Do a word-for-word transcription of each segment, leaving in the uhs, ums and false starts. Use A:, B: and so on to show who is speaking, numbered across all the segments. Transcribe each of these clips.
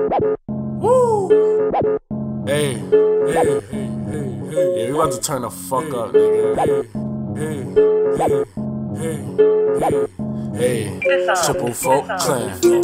A: Woo! Hey, hey, hey, hey, hey. Yeah, we about to turn the fuck up, nigga. Hey, hey, hey, hey, hey. Triple Folk Clan. Hey,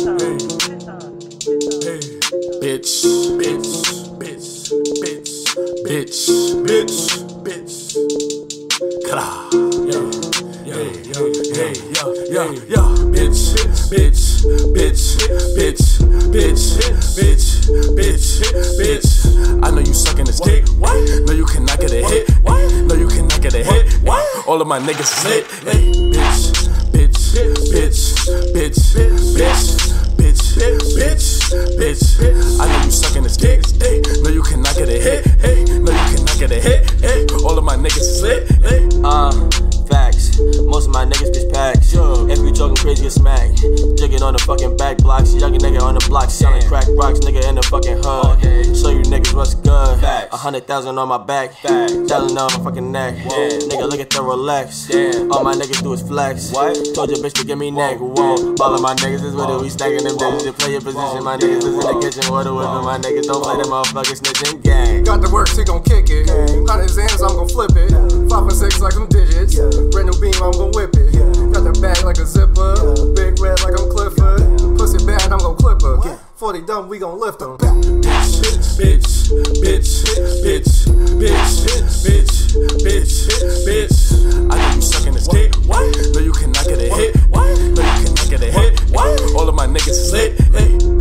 A: hey. Bitch, bitch, bitch, bitch, bitch, bitch, bitch. Kala. Yeah, yeah, yeah, yeah, yeah, yeah. Bitch, bitch, bitch, bitch, bitch, bitch, bitch, bitch. I know you sucking this dick. What? No, you cannot get a hit. What? No, you cannot get a hit. What? All of my niggas is lit. Hey, bitch, bitch, bitch, bitch, bitch, bitch, bitch, bitch. I know you sucking this dick. Hey, no, you cannot get a hit. Hey, no, you cannot get a hit. Hey, all of my niggas is lit. Hey,
B: uh, facts. Most of my niggas bitch packs. If you talking crazy, get smacked. Jigging on the fucking back blocks. Young nigga on the block selling crack rocks. Nigga in the fucking hood. Show you niggas what's good. A hundred thousand on my back. Thousand on my fucking neck. Nigga, look at the Rolex. All my niggas do is flex. What? Told your bitch to give me neck. Whoa. All of my niggas is with it. We stacking them digits. To play your position. My niggas is in the kitchen. Water whipping. My niggas don't play them motherfuckers snitching gang.
C: Got the works, he gon' kick it. Hundred zans, I'm gon' flip it. Five and six like some digits. Brand new beam, I'm gon' whip it. Got the bag like a zipper. Big red like I'm Clifford. Pussy bad, I'm gon' clip her. forty dumb, we gon' lift them.
A: Bitch, bitch, bitch, bitch, bitch, bitch, bitch, bitch. I know you sucking this dick. What? No, you cannot get a hit. What? No, you cannot get a hit. What? All of my niggas is lit. Hey.